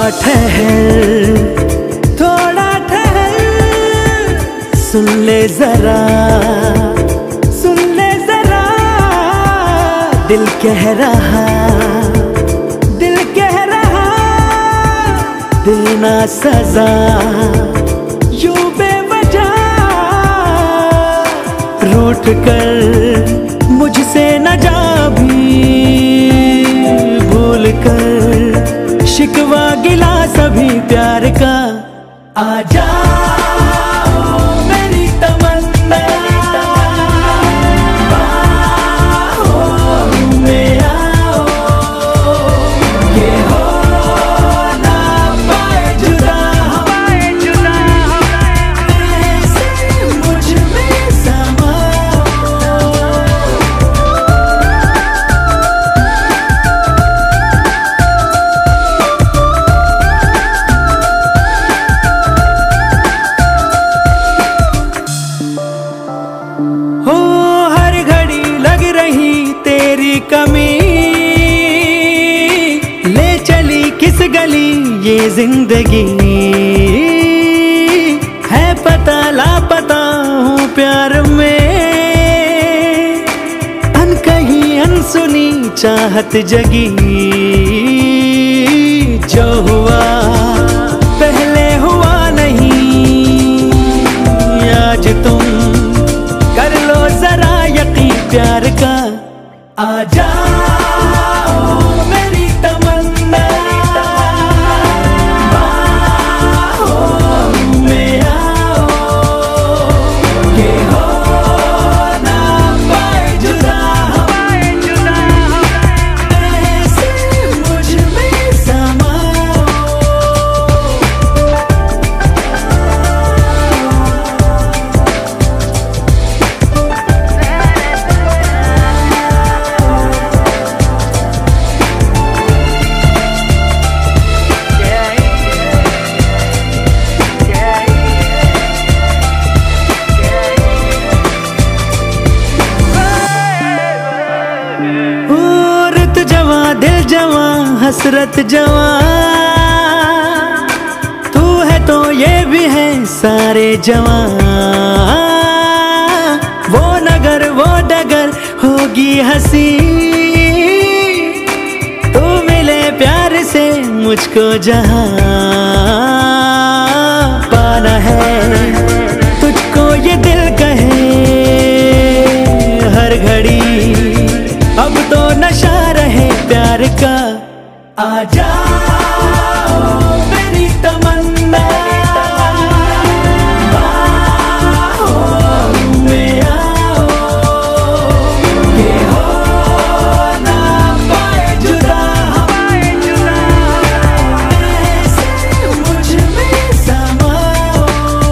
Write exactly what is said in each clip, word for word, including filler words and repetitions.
ठहर, थोड़ा ठहर, सुन ले जरा, सुन ले जरा, दिल कह रहा, दिल कह रहा, देना सजा यूं बेवजह, रूठ कर मुझसे न जा भी, भूल कर शिकवा गिला सभी प्यार का। आजा मेरी तमन्ना, बाहों में आओ, ये हो ना पाए जुदा, ऐसे मुझ में समाओ। हो हर घड़ी लग रही तेरी कमी, ले चली किस गली ये जिंदगी, है पता लापता हूँ प्यार में, अनकही अनसुनी चाहत जगी, जो हुआ पहले हुआ नहीं, आज तुम कर लो जरा यकीन प्यार का। आजा मेरी तमन्ना, बाहों में आओ, ये हो ना पाए जुदा, ऐसे मुझ में समाओ। रूत जवां दिल जवां हसरत जवां, तू है तो ये भी है सारे जवां, वो नगर वो डगर होगी हंसी, तू मिले प्यार से मुझको जहां, पाना है तुझको ये दिल कहे हर घड़ी, अब तो नशा रहे प्यार का। आजा मेरी तमन्ना, बाहों में आओ, ये हो ना पाए जुदा, ऐसे मुझ में समाओ।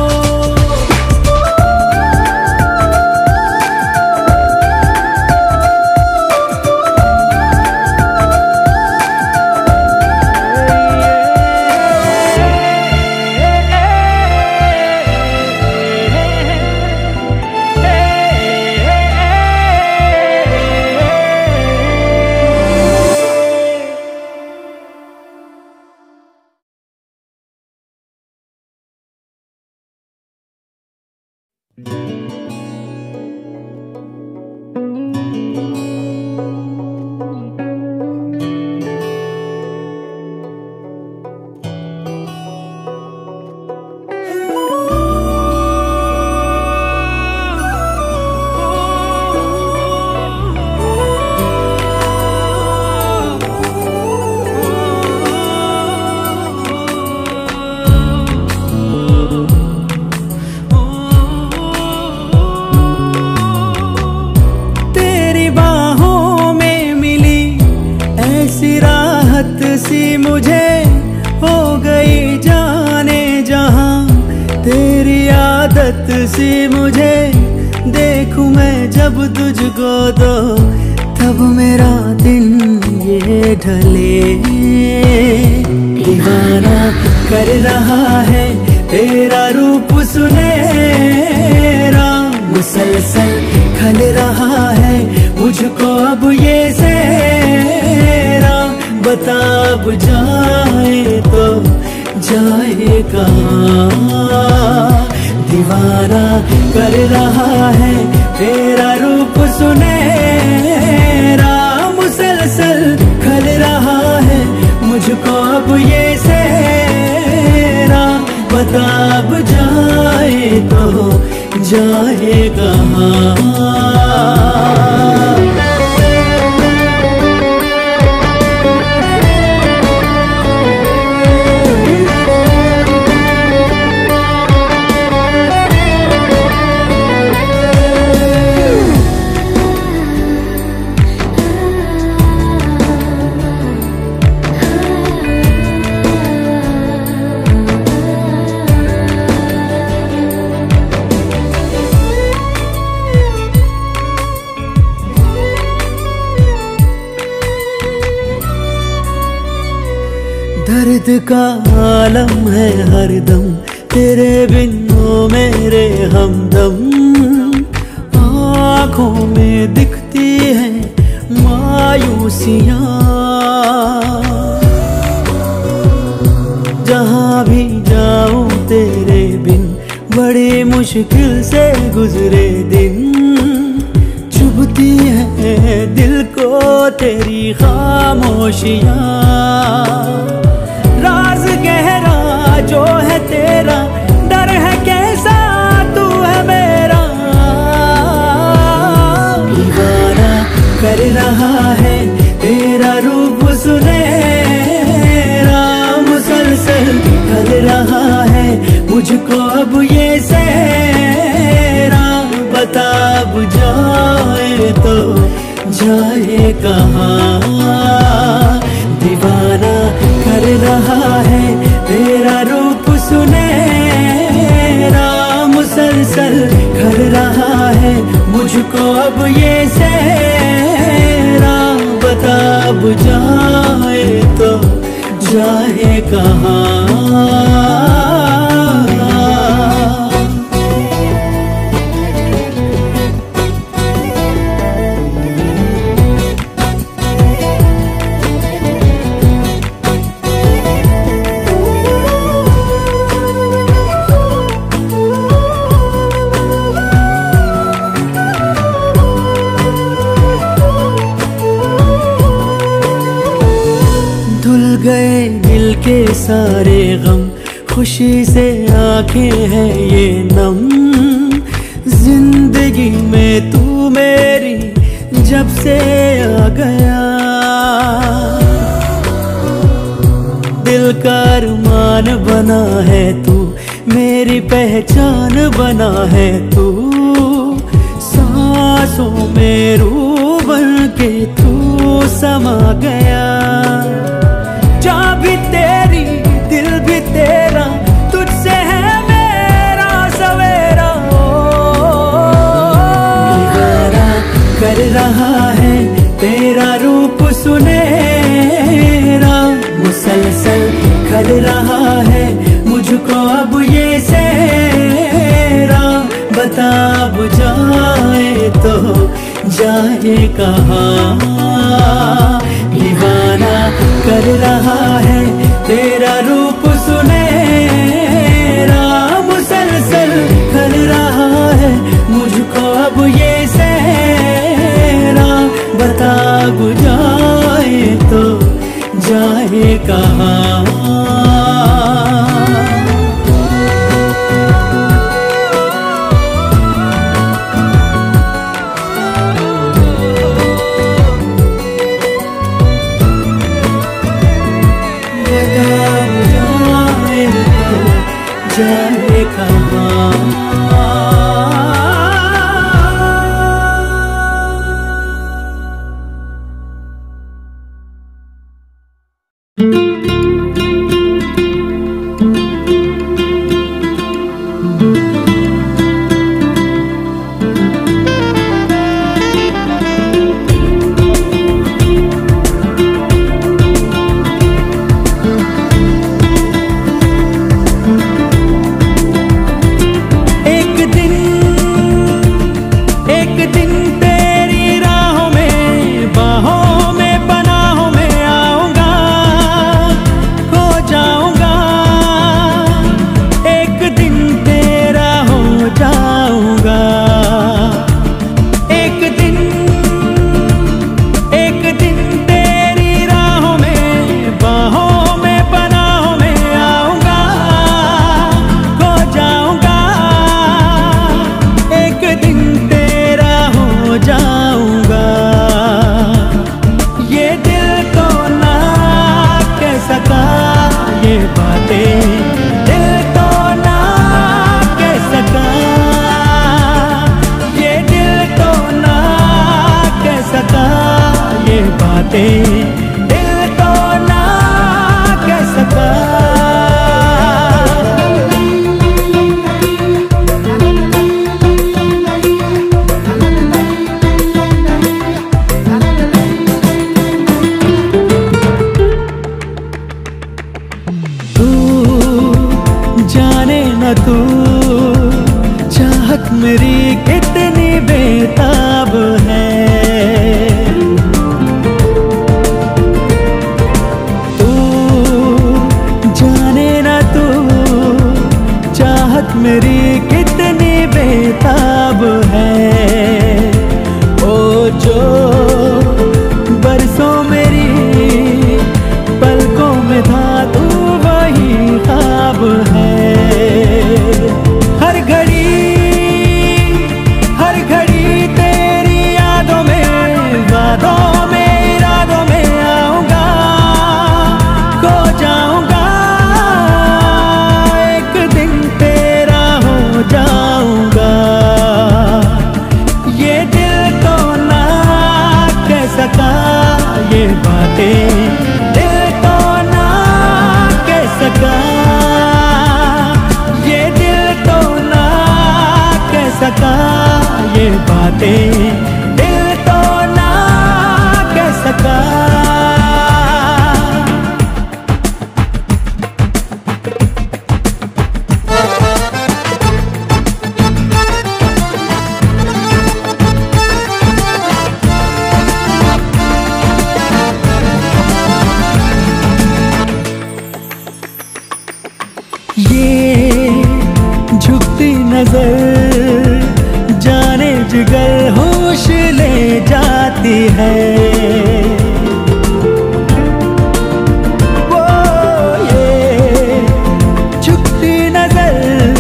सी मुझे हो गई जाने जहां, तेरी आदत सी मुझे देखूं मैं जब तुझको तो, तब मेरा दिन ये ढले। दीवाना कर रहा है तेरा रूप सुनहरा, मुसलसल खल रहा है मुझको अब ये सेरा। बता बता अब जाए तो जाए कहाँ। दीवाना कर रहा है तेरा रूप सुनहरा, मुसलसल खल रहा है मुझको अब ये सेहरा। बता अब जाए तो जाए कहाँ। दर्द का आलम है हरदम तेरे बिन ओ मेरे हमदम। आँखों में दिखती है मायूसियाँ, जहाँ भी जाऊं तेरे बिन बड़ी मुश्किल से गुजरे दिन। चुभती है दिल को तेरी खामोशियाँ, राज गहरा जो है तेरा, डर है कैसा तू है मेरा। दीवाना कर रहा है तेरा रूप सुनहरा, मुसलसल कर रहा है मुझको अब ये सेहरा। बता अब जाए तो जाए कहाँ। दीवाना कर रहा है तेरा रूप सुनहरा, मुसलसल कर रहा है मुझको अब ये सेहरा। बता अब जाए तो जाए कहाँ। गए दिल के सारे गम, खुशी से आंखें हैं ये नम। जिंदगी में तू मेरी जब से आ गया, दिल का अरमान बना है तू, मेरी पहचान बना है तू। सांसों में रूह बन के तू समा गया। जा भी तेरी दिल भी तेरा, तुझसे है मेरा सवेरा। दीवाना कर रहा है तेरा रूप सुनहरा, मुसलसल खल रहा है मुझको अब ये सेहरा। बता अब जाए तो जाए कहाँ। दीवाना कर रहा है तेरा रूप सुनहरा, मुसलसल खल रहा है मुझको अब ये सेहरा। बता अब जाए तो जाए कहाँ। जाए कहाँ। बातें दिल तो ना कह सका, ये दिल तो ना कह सका, ये बातें दिल तो ना कह सका। जाने न तू चाहत मेरी कितनी बेताब है, तू जाने न तू चाहत मेरी कितनी बेताब है। ओ जो बरसों मेरी पलकों में था तू वही ख्वाब है। हर घड़ी हर घड़ी तेरी यादों में वादों में इरादों में आऊंगा, खो जाऊंगा, एक दिन तेरा हो जाऊंगा। ये दिल तो ना कह सका, ये बातें दिल तो ना कह सका, ये दिल तो ना कह सका, ये बातें दिल तो ना कह सका। ये झुकती नजर जाने जिगर होश ले जाती है, वो ये झुकती नजर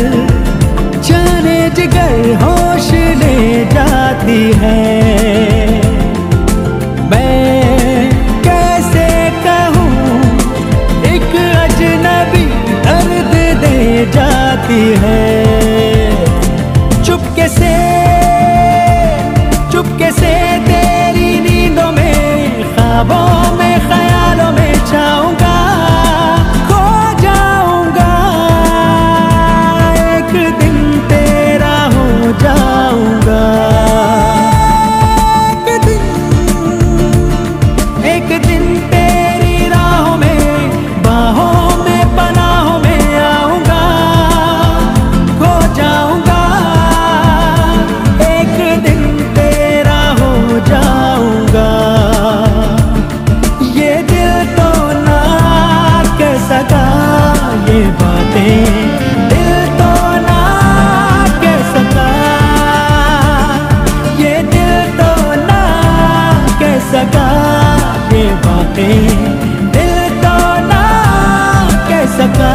जाने जिगर होश ले जाती है। मैं कैसे कहूँ एक अजनबी दर्द दे जाती है, चुपके से चुपके से तेरी नींदों में ख्वाबों में ख्यालों में छाऊंगा, खो जाऊंगा, एक दिन तेरा हो जाऊंगा। एक दिन एक दिन तेरी राहों में बाहों में पनाहों में आऊंगा, खो जाऊंगा, एक दिन तेरा हो जाऊंगा। ये दिल तो ना कह सका, ये बातें दिल तो ना कह सका, ये दिल तो ना कह सका, ये बातें दिल तो ना कह सका।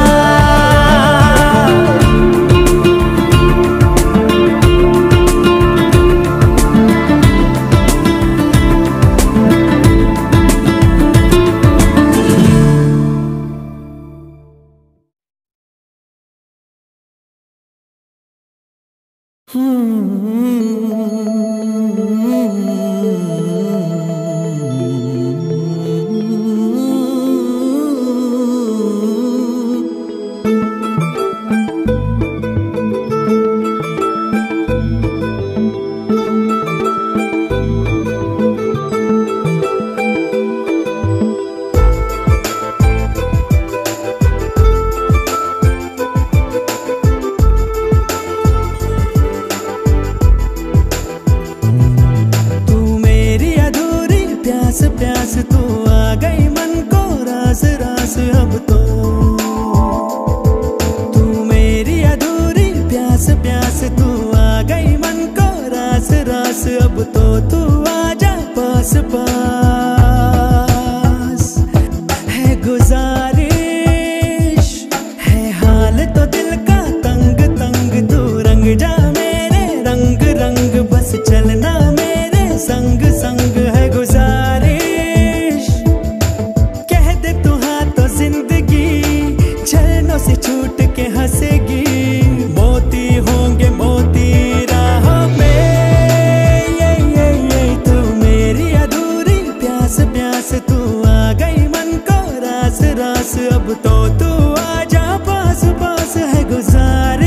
प्यास तू आ गई मन को रास रास, अब तो तू मेरी अधूरी प्यास प्यास, तू आ गई मन को रास रास, अब तो तू आजा पास पास। है गुजारिश है हाल तो दिल का तंग तंग, तू रंग जा मेरे रंग रंग, बस चलना मेरे संग संग। है गुजारिश कह दे तू हाँ तो जिंदगी से छूट के हंसेगी, मोती होंगे मोती राहों में। ये ये ये तू मेरी अधूरी प्यास प्यास, तू आ गई मन को रास रास, अब तो तू आजा पास पास है गुजारिश।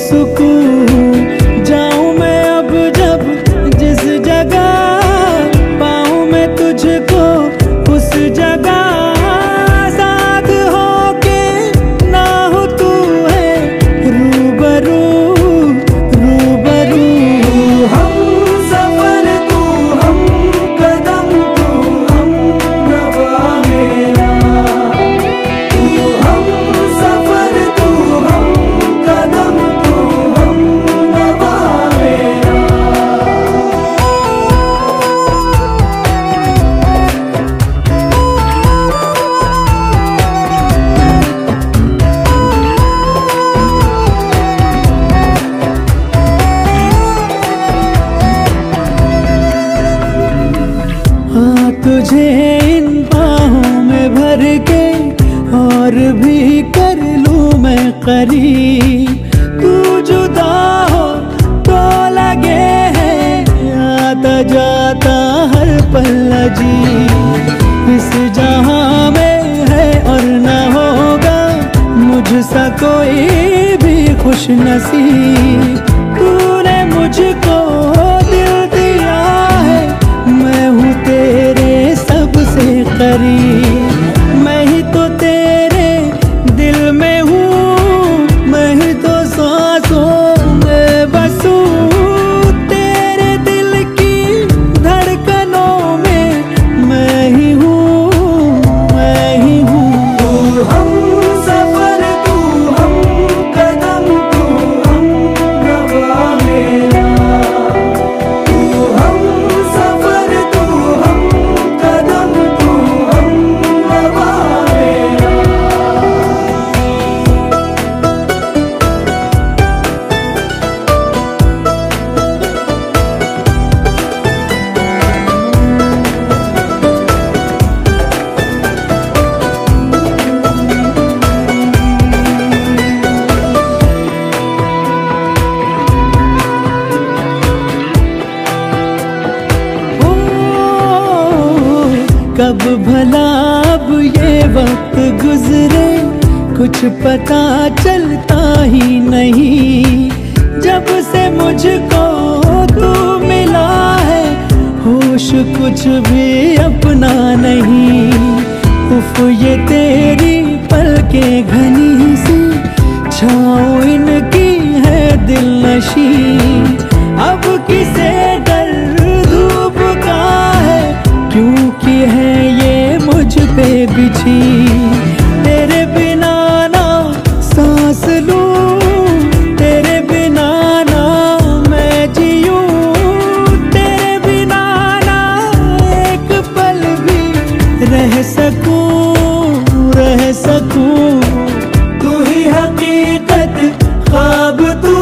सुकून। जाऊं मैं अब जब जिस जगह, पाऊं मैं तुझको उस जगह। साथ हो के ना हो तू है रूबरू रूबरू। हम सफर तू हम कदम तू हम नवा मेरा। तू हम सफर तू हम कदम तू हम नवा मेरा। हाँ तुझे इन बाहों में भर के और भी कर लूं मैं करीब। तू जुदा हो तो लगे है आता जाता हर पल अजीब। इस जहां में है और न होगा मुझसा कोई भी खुश नसीब। तूने मुझको दिल दिया है, मैं हूँ तेरे सबसे करीब। मैं ही तो तेरे दिल में हूँ, मैं ही तो सांसों में बसूं। तेरे दिल की धड़कनों में मैं ही हूँ, मैं ही हूँ। तू हम सफर तू हम कदम तू हम नवा मेरा। तू हम सफर तू हम कदम तू हम नवा मेरा। ओ, कब भला अब ये वक्त गुजरे, कुछ पता चलता ही नहीं। जब से मुझको तू मिला है, होश कुछ भी अपना नहीं। उफ ये तेरी पलकें घनी सी, छाँव इनकी है दिल नशी। अब किसे डर धूप का है, क्योंकि है ये मुझ पे बिछी। तेरे बिना ना सांस लूं, तेरे बिना ना मैं जीऊं। तेरे बिना ना एक पल भी रह सकूं, रह सकूं। तू ही हकीकत ख्वाब तू